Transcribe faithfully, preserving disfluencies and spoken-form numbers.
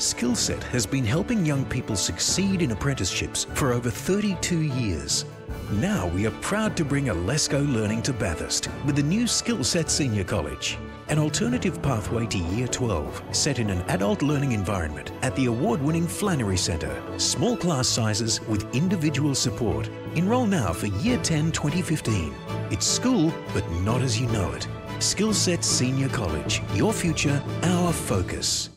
Skillset has been helping young people succeed in apprenticeships for over thirty-two years. Now we are proud to bring a Let's Go learning to Bathurst with the new Skillset Senior College, an alternative pathway to Year twelve set in an adult learning environment at the award-winning Flannery Centre. Small class sizes with individual support. Enrol now for Year ten twenty fifteen. It's school, but not as you know it. Skillset Senior College, your future, our focus.